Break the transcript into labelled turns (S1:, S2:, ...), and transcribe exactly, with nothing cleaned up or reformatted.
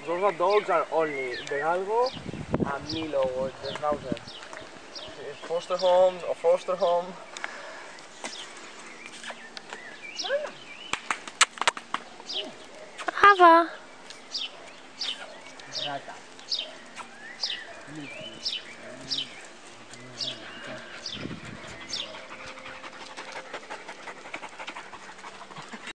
S1: Those dogs are only the Galgo and Milo or the Schnauzer. It's foster homes or foster home.
S2: Ava.
S1: Rata.